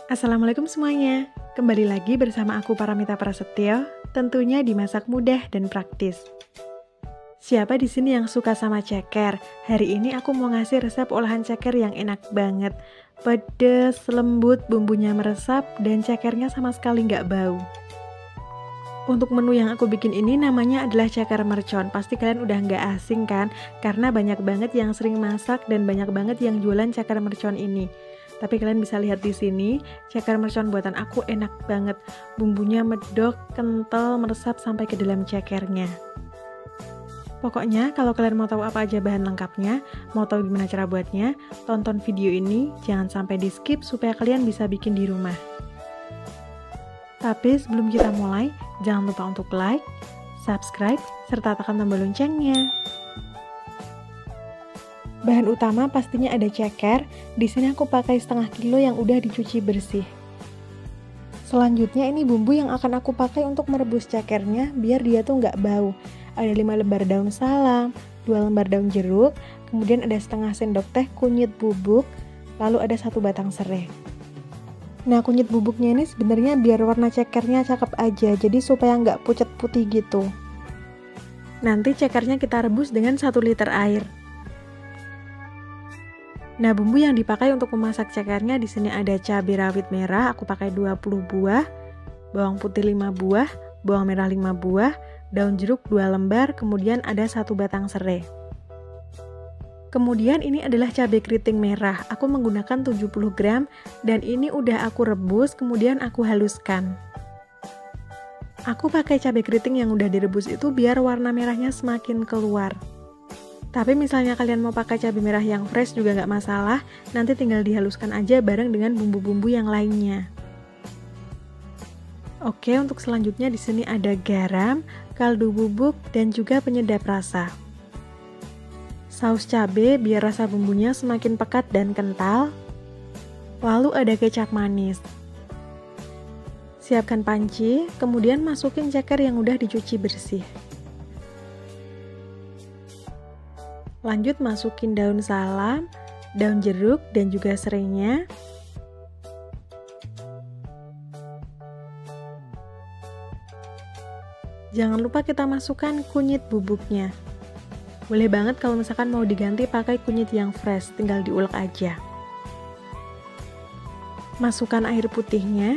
Assalamualaikum semuanya. Kembali lagi bersama aku Paramita Prasetyo, tentunya di masak mudah dan praktis. Siapa di sini yang suka sama ceker? Hari ini aku mau ngasih resep olahan ceker yang enak banget. Pedes, lembut, bumbunya meresap, dan cekernya sama sekali nggak bau. Untuk menu yang aku bikin ini namanya adalah ceker mercon. Pasti kalian udah nggak asing kan? Karena banyak banget yang sering masak dan banyak banget yang jualan ceker mercon ini. Tapi kalian bisa lihat di sini, ceker mercon buatan aku enak banget. Bumbunya medok, kental, meresap sampai ke dalam cekernya. Pokoknya kalau kalian mau tahu apa aja bahan lengkapnya, mau tahu gimana cara buatnya, tonton video ini, jangan sampai di skip supaya kalian bisa bikin di rumah. Tapi sebelum kita mulai, jangan lupa untuk like, subscribe, serta tekan tombol loncengnya. Bahan utama pastinya ada ceker. Di sini aku pakai setengah kilo yang udah dicuci bersih. Selanjutnya ini bumbu yang akan aku pakai untuk merebus cekernya biar dia tuh nggak bau. Ada 5 lembar daun salam, 2 lembar daun jeruk, kemudian ada setengah sendok teh kunyit bubuk, lalu ada 1 batang serai. Nah, kunyit bubuknya ini sebenarnya biar warna cekernya cakep aja, jadi supaya nggak pucat putih gitu. Nanti cekernya kita rebus dengan 1 liter air. Nah, bumbu yang dipakai untuk memasak cekernya di sini ada cabai rawit merah, aku pakai 20 buah, bawang putih 5 buah, bawang merah 5 buah, daun jeruk 2 lembar, kemudian ada 1 batang serai. Kemudian ini adalah cabai keriting merah, aku menggunakan 70 gram dan ini udah aku rebus, kemudian aku haluskan. Aku pakai cabai keriting yang udah direbus itu biar warna merahnya semakin keluar. Tapi misalnya kalian mau pakai cabai merah yang fresh juga nggak masalah, nanti tinggal dihaluskan aja bareng dengan bumbu-bumbu yang lainnya. Oke, untuk selanjutnya di sini ada garam, kaldu bubuk, dan juga penyedap rasa. Saus cabai biar rasa bumbunya semakin pekat dan kental. Lalu ada kecap manis. Siapkan panci, kemudian masukin ceker yang udah dicuci bersih. Lanjut masukin daun salam, daun jeruk, dan juga serainya. Jangan lupa kita masukkan kunyit bubuknya. Boleh banget kalau misalkan mau diganti pakai kunyit yang fresh, tinggal diulek aja. Masukkan air putihnya.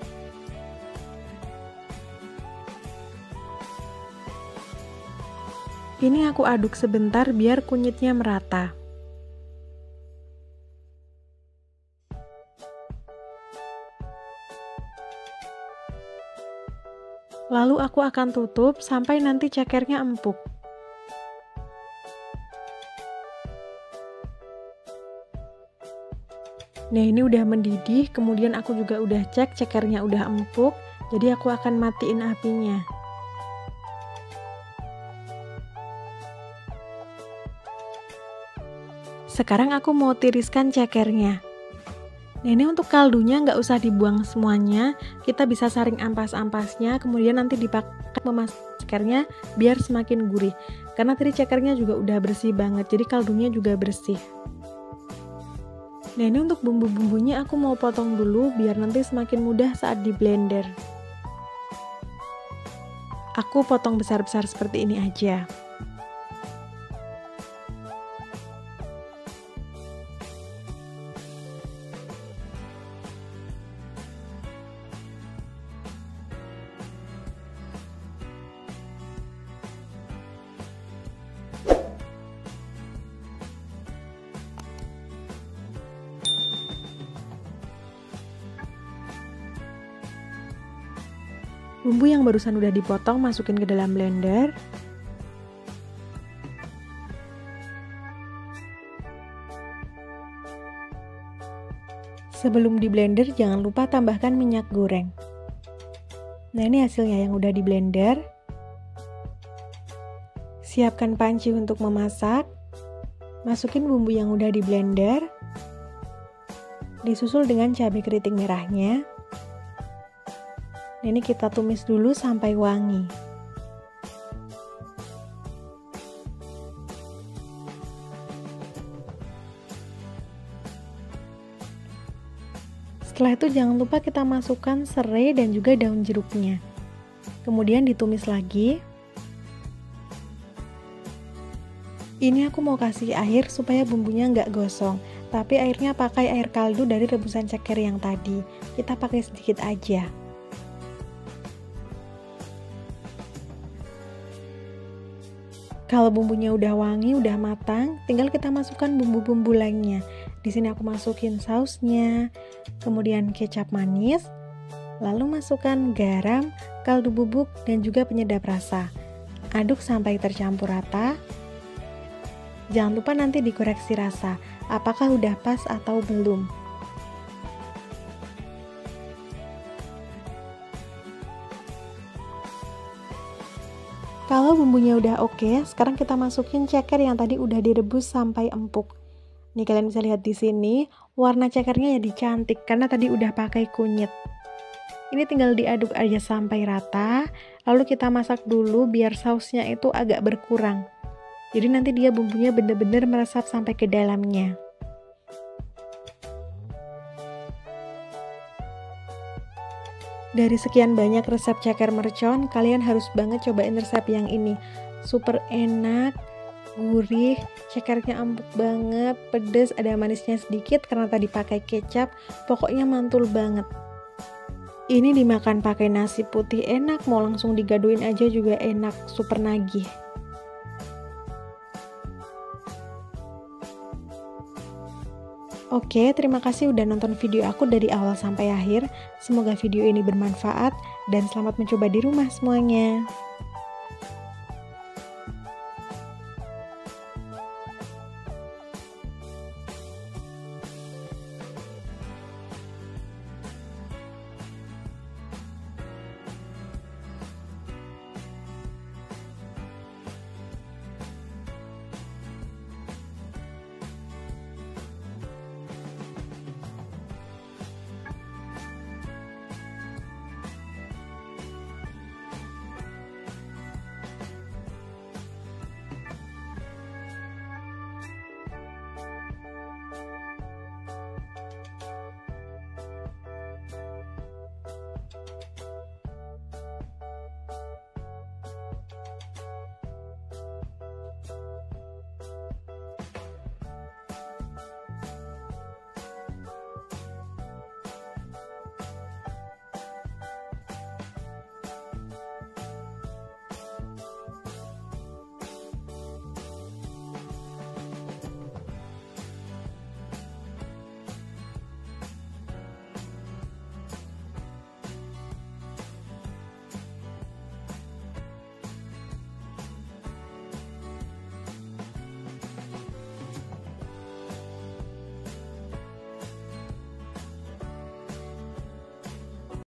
Ini aku aduk sebentar biar kunyitnya merata. Lalu aku akan tutup sampai nanti cekernya empuk. Nah, ini udah mendidih, kemudian aku juga udah cek cekernya udah empuk, jadi aku akan matiin apinya. Sekarang aku mau tiriskan cekernya. Nah, ini untuk kaldunya nggak usah dibuang semuanya, kita bisa saring ampas-ampasnya, kemudian nanti dipakai memasak cekernya biar semakin gurih. Karena tadi cekernya juga udah bersih banget, jadi kaldunya juga bersih. Nah, ini untuk bumbu-bumbunya aku mau potong dulu biar nanti semakin mudah saat di blender. Aku potong besar-besar seperti ini aja. Bumbu yang barusan udah dipotong masukin ke dalam blender. Sebelum di blender jangan lupa tambahkan minyak goreng. Nah, ini hasilnya yang udah di blender. Siapkan panci untuk memasak. Masukin bumbu yang udah di blender. Disusul dengan cabai keriting merahnya. Ini kita tumis dulu sampai wangi. Setelah itu jangan lupa kita masukkan serai dan juga daun jeruknya. Kemudian ditumis lagi. Ini aku mau kasih air supaya bumbunya nggak gosong, tapi airnya pakai air kaldu dari rebusan ceker yang tadi. Kita pakai sedikit aja. Kalau bumbunya udah wangi, udah matang, tinggal kita masukkan bumbu-bumbu lainnya. Di sini aku masukin sausnya, kemudian kecap manis, lalu masukkan garam, kaldu bubuk, dan juga penyedap rasa. Aduk sampai tercampur rata. Jangan lupa nanti dikoreksi rasa, apakah udah pas atau belum. Kalau bumbunya udah oke, sekarang kita masukin ceker yang tadi udah direbus sampai empuk. Nih kalian bisa lihat di sini, warna cekernya jadi cantik karena tadi udah pakai kunyit. Ini tinggal diaduk aja sampai rata, lalu kita masak dulu biar sausnya itu agak berkurang. Jadi nanti dia bumbunya bener-bener meresap sampai ke dalamnya. Dari sekian banyak resep ceker mercon, kalian harus banget cobain resep yang ini. Super enak, gurih, cekernya empuk banget, pedes, ada manisnya sedikit karena tadi pakai kecap, pokoknya mantul banget. Ini dimakan pakai nasi putih enak, mau langsung digaduin aja juga enak, super nagih. Oke, terima kasih udah nonton video aku dari awal sampai akhir. Semoga video ini bermanfaat dan selamat mencoba di rumah semuanya.